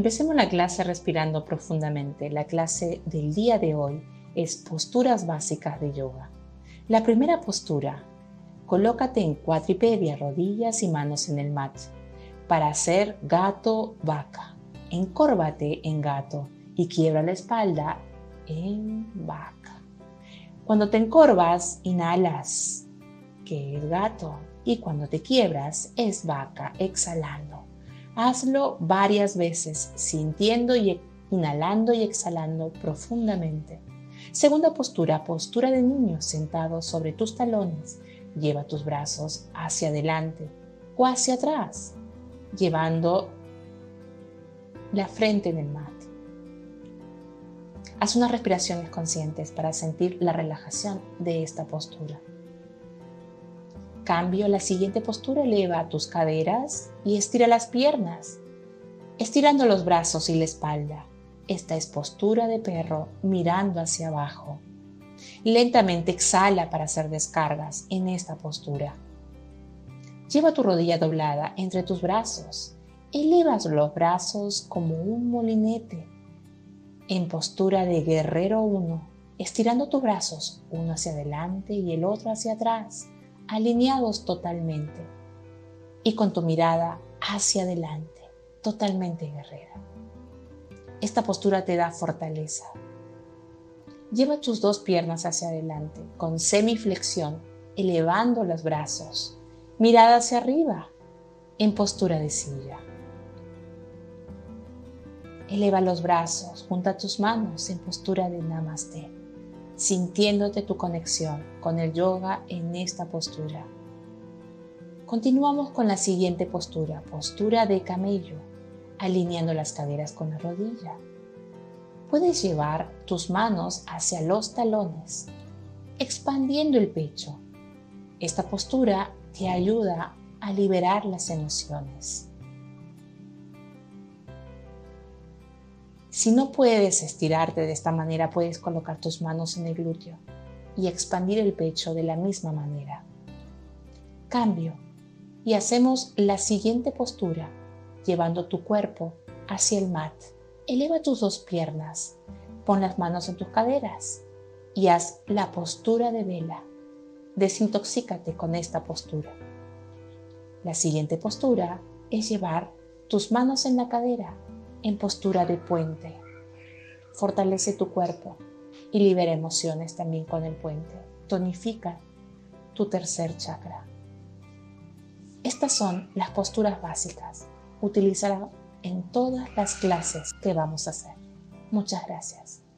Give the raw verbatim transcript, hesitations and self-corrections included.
Empecemos la clase respirando profundamente. La clase del día de hoy es posturas básicas de yoga. La primera postura, colócate en cuatripedia, rodillas y manos en el mat, para hacer gato vaca. Encórvate en gato y quiebra la espalda en vaca. Cuando te encorvas, inhalas, que es gato, y cuando te quiebras, es vaca, exhalando. Hazlo varias veces, sintiendo y inhalando y exhalando profundamente. Segunda postura, postura de niño, sentado sobre tus talones. Lleva tus brazos hacia adelante o hacia atrás, llevando la frente en el mat. Haz unas respiraciones conscientes para sentir la relajación de esta postura. Cambio, la siguiente postura, eleva tus caderas y estira las piernas, estirando los brazos y la espalda. Esta es postura de perro, mirando hacia abajo. Lentamente exhala para hacer descargas en esta postura. Lleva tu rodilla doblada entre tus brazos. Elevas los brazos como un molinete. En postura de guerrero uno, estirando tus brazos, uno hacia adelante y el otro hacia atrás, alineados totalmente, y con tu mirada hacia adelante, totalmente guerrera. Esta postura te da fortaleza. Lleva tus dos piernas hacia adelante, con semiflexión, elevando los brazos, mirada hacia arriba, en postura de silla. Eleva los brazos, junta tus manos en postura de Namaste, sintiéndote tu conexión con el yoga en esta postura. Continuamos con la siguiente postura, postura de camello, alineando las caderas con la rodilla. Puedes llevar tus manos hacia los talones, expandiendo el pecho. Esta postura te ayuda a liberar las emociones. Si no puedes estirarte de esta manera, puedes colocar tus manos en el glúteo y expandir el pecho de la misma manera. Cambio y hacemos la siguiente postura, llevando tu cuerpo hacia el mat. Eleva tus dos piernas, pon las manos en tus caderas y haz la postura de vela. Desintoxícate con esta postura. La siguiente postura es llevar tus manos en la cadera, en postura de puente. Fortalece tu cuerpo y libera emociones también con el puente. Tonifica tu tercer chakra. Estas son las posturas básicas. Utilízala en todas las clases que vamos a hacer. Muchas gracias.